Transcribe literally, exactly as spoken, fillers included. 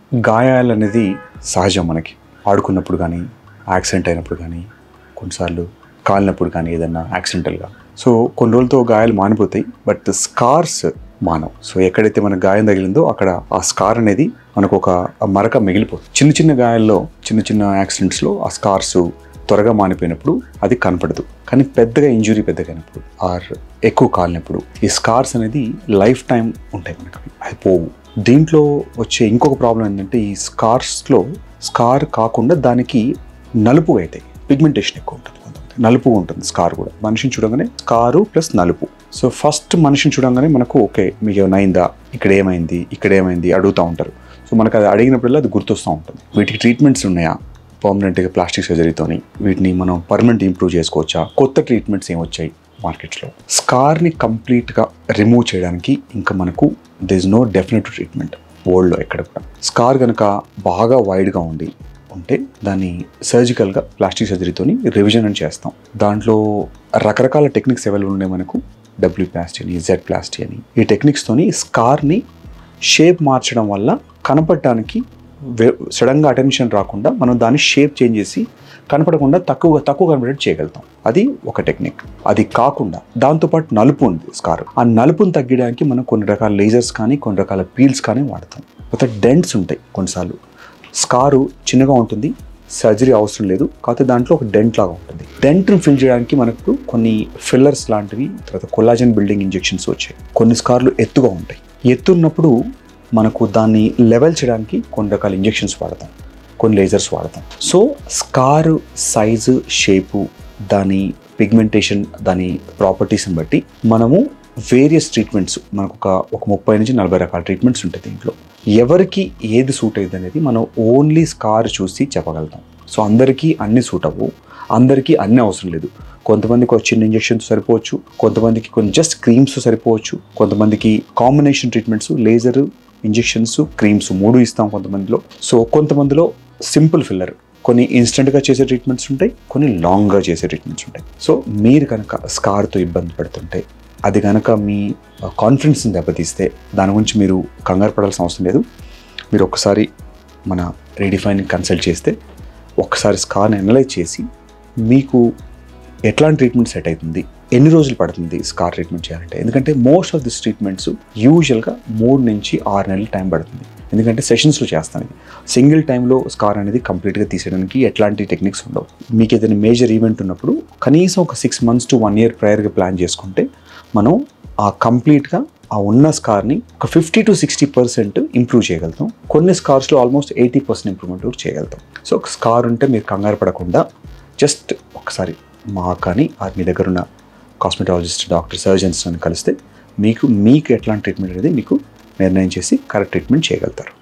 గాయాలు అనేది సహజం. మనకి ఆడుకున్నప్పుడు కానీ, యాక్సిడెంట్ అయినప్పుడు కానీ, కొన్నిసార్లు కాలినప్పుడు కానీ, ఏదన్నా యాక్సిడెంటల్గా సో కొన్ని రోజులతో గాయాలు మానిపోతాయి, బట్ స్కార్స్ మానవు. సో ఎక్కడైతే మనకు గాయం తగిలిందో అక్కడ ఆ స్కార్ అనేది మనకు ఒక మరక మిగిలిపోతుంది. చిన్న చిన్న గాయాల్లో, చిన్న చిన్న యాక్సిడెంట్స్లో ఆ స్కార్స్ త్వరగా మానిపోయినప్పుడు అది కనపడదు. కానీ పెద్దగా ఇంజురీ పెద్దగైనప్పుడు ఆర్ ఎక్కువ కాలినప్పుడు ఈ స్కార్స్ అనేది లైఫ్ టైం ఉంటాయి, మనకి అది పోవు. దీంట్లో వచ్చే ఇంకొక ప్రాబ్లం ఏంటంటే ఈ స్కార్స్లో స్కార్ కాకుండా దానికి నలుపు అవుతాయి, పిగ్మెంటేషన్ ఎక్కువ ఉంటుంది, నలుపు ఉంటుంది స్కార్ కూడా. మనిషిని చూడగానే స్కారు ప్లస్ నలుపు. సో ఫస్ట్ మనిషిని చూడగానే మనకు ఓకే మీకు ఏమైనా అయిందా, ఇక్కడ ఏమైంది, ఇక్కడ ఏమైంది అడుగుతూ ఉంటారు. సో మనకు అది అడిగినప్పుడల్లా అది గుర్తొస్తూ ఉంటుంది. వీటికి ట్రీట్మెంట్స్ ఉన్నాయా, పర్మనెంట్గా ప్లాస్టిక్ సర్జరీతోని వీటిని మనం పర్మనెంట్ ఇంప్రూవ్ చేసుకోవచ్చా, కొత్త ట్రీట్మెంట్స్ ఏం వచ్చాయి మార్కెట్స్లో. స్కార్ని కంప్లీట్గా రిమూవ్ చేయడానికి ఇంకా మనకు దిస్ నో డెఫినెట్ ట్రీట్మెంట్ వరల్డ్లో ఎక్కడ కూడా. స్కార్ కనుక బాగా వైడ్గా ఉండి ఉంటే దాన్ని సర్జికల్గా ప్లాస్టిక్ సర్జరీతోని రివిజన్ అని చేస్తాం. దాంట్లో రకరకాల టెక్నిక్స్ అవైలబుల్ ఉన్నాయి మనకు, డబ్ల్యూ ప్లాస్టీ అని, జెడ్ ప్లాస్టీ అని. ఈ టెక్నిక్స్తోని స్కార్ని షేప్ మార్చడం వల్ల కనపడటానికి సడన్గా అటెన్షన్ రాకుండా మనం దాన్ని షేప్ చేంజ్ చేసి కనపడకుండా తక్కువ తక్కువ కనపడేట్టు చేయగలుగుతాం. అది ఒక టెక్నిక్. అది కాకుండా దాంతోపాటు నలుపు ఉంది స్కార్, ఆ నలుపుని తగ్గడానికి మనం కొన్ని రకాల లేజర్స్ కానీ కొన్ని రకాల పీల్స్ కానీ వాడతాం. కొత్త డెంట్స్ ఉంటాయి, కొన్నిసార్లు స్కారు చిన్నగా ఉంటుంది, సర్జరీ అవసరం లేదు, కాకపోతే దాంట్లో ఒక డెంట్ లాగా ఉంటుంది. డెంట్ని ఫిల్ చేయడానికి మనకు కొన్ని ఫిల్లర్స్ లాంటివి, తర్వాత కొల్లాజన్ బిల్డింగ్ ఇంజెక్షన్స్ వచ్చాయి. కొన్ని స్కార్లు ఎత్తుగా ఉంటాయి, ఎత్తున్నప్పుడు మనకు దాన్ని లెవెల్ చేయడానికి కొన్ని రకాల ఇంజెక్షన్స్ వాడతాం, కొన్ని లేజర్స్ వాడతాం. సో స్కారు సైజు, షేపు, దాని పిగ్మెంటేషన్, దాని ప్రాపర్టీస్ని బట్టి మనము వేరియస్ ట్రీట్మెంట్స్, మనకు ఒక ఒక ముప్పై నుంచి నలభై రకాల ట్రీట్మెంట్స్ ఉంటాయి. దీంట్లో ఎవరికి ఏది సూట్ అయ్యింది అనేది మనం ఓన్లీ స్కార్ చూసి చెప్పగలుగుతాం. సో అందరికీ అన్ని సూట్ అవ్వవు, అందరికీ అన్నీ అవసరం లేదు. కొంతమందికి ఒక చిన్న ఇంజెక్షన్స్ సరిపోవచ్చు, కొంతమందికి కొన్ని జస్ట్ క్రీమ్స్ సరిపోవచ్చు, కొంతమందికి combination treatments, laser, injections, creams మూడు ఇస్తాం కొంతమందిలో. సో కొంతమందిలో సింపుల్ ఫిల్లర్, కొన్ని ఇన్స్టెంట్గా చేసే ట్రీట్మెంట్స్ ఉంటాయి, కొన్ని లాంగ్గా చేసే ట్రీట్మెంట్స్ ఉంటాయి. సో మీరు కనుక స్కార్తో ఇబ్బంది పడుతుంటే, అది కనుక మీ కాన్ఫిడెన్స్ని దెబ్బతీస్తే దాని గురించి మీరు కంగారు పడాల్సిన అవసరం లేదు. మీరు ఒక్కసారి మన రీడిఫైన్ కన్సల్ట్ చేస్తే ఒక్కసారి స్కార్ని అనలైజ్ చేసి మీకు ఎట్లాంటి ట్రీట్మెంట్ సెట్ అవుతుంది, ఎన్ని రోజులు పడుతుంది స్కార్ ట్రీట్మెంట్ చేయాలంటే. ఎందుకంటే మోస్ట్ ఆఫ్ దిస్ ట్రీట్మెంట్స్ యూజువల్గా మూడు నుంచి ఆరు నెలలు టైం పడుతుంది. ఎందుకంటే సెషన్స్లో చేస్తాను. ఇది సింగిల్ టైంలో స్కార్ అనేది కంప్లీట్గా తీసేయడానికి ఎట్లాంటి టెక్నిక్స్ ఉండవు. మీకు ఏదైనా మేజర్ ఈవెంట్ ఉన్నప్పుడు కనీసం ఒక six months to one year ప్రయర్గా ప్లాన్ చేసుకుంటే మనం ఆ కంప్లీట్గా ఆ ఉన్న స్కార్ని ఒక fifty to sixty percent improve చేయగలుగుతాం. కొన్ని స్కార్స్లో ఆల్మోస్ట్ ఎయిటీ పర్సెంట్ ఇంప్రూవ్మెంట్ కూడా చేయగలుగుతాం. సో ఒక స్కార్ ఉంటే మీరు కంగారు పడకుండా జస్ట్ ఒకసారి మా కానీ మీ దగ్గర ఉన్న కాస్మెటాలజిస్ట్, డాక్టర్, సర్జన్స్ అని కలిస్తే మీకు మీకు ఎట్లాంటి ట్రీట్మెంట్ అనేది మీకు నిర్ణయం చేసి కరెక్ట్ ట్రీట్మెంట్ చేయగలుగుతారు.